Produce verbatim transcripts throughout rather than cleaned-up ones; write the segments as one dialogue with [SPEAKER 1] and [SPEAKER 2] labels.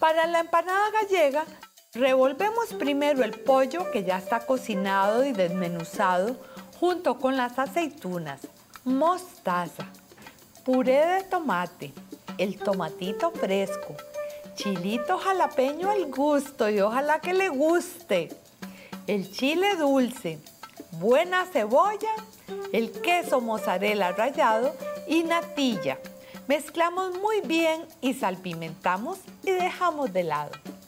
[SPEAKER 1] Para la empanada gallega, revolvemos primero el pollo que ya está cocinado y desmenuzado junto con las aceitunas, mostaza, puré de tomate, el tomatito fresco, chilito jalapeño al gusto y ojalá que le guste, el chile dulce, buena cebolla, el queso mozzarella rallado y natilla. Mezclamos muy bien y salpimentamos y dejamos de lado.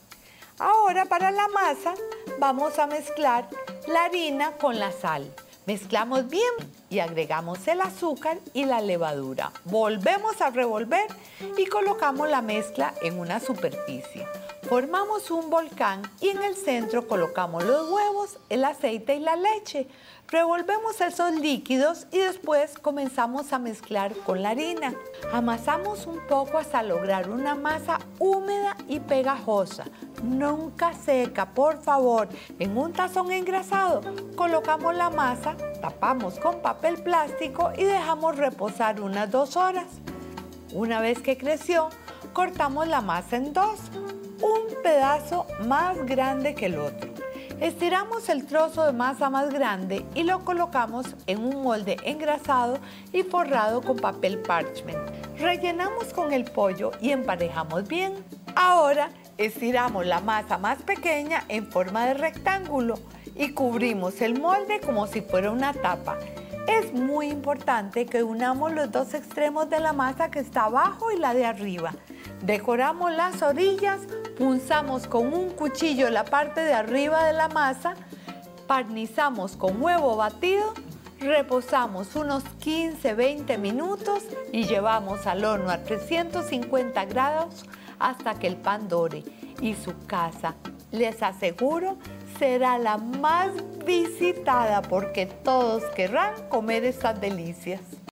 [SPEAKER 1] Ahora para la masa vamos a mezclar la harina con la sal. Mezclamos bien y agregamos el azúcar y la levadura. Volvemos a revolver y colocamos la mezcla en una superficie. Formamos un volcán y en el centro colocamos los huevos, el aceite y la leche. Revolvemos esos líquidos y después comenzamos a mezclar con la harina. Amasamos un poco hasta lograr una masa húmeda y pegajosa, nunca seca, por favor. En un tazón engrasado colocamos la masa, tapamos con papel plástico y dejamos reposar unas dos horas. Una vez que creció, cortamos la masa en dos, un pedazo más grande que el otro. Estiramos el trozo de masa más grande y lo colocamos en un molde engrasado y forrado con papel parchment. Rellenamos con el pollo y emparejamos bien. Ahora estiramos la masa más pequeña en forma de rectángulo y cubrimos el molde como si fuera una tapa. Es muy importante que unamos los dos extremos de la masa que está abajo y la de arriba. Decoramos las orillas, punzamos con un cuchillo la parte de arriba de la masa, barnizamos con huevo batido, reposamos unos quince a veinte minutos y llevamos al horno a trescientos cincuenta grados hasta que el pan dore. Y su casa, les aseguro, será la más visitada porque todos querrán comer estas delicias.